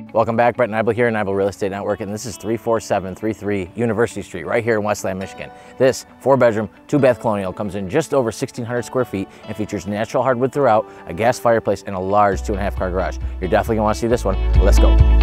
Welcome back, Brett Nibel here, Nibel Real Estate Network, and this is 34733 University Street, right here in Westland, Michigan. This 4-bedroom, 2-bath colonial comes in just over 1,600 square feet and features natural hardwood throughout, a gas fireplace, and a large 2.5-car garage. You're definitely gonna wanna see this one. Let's go.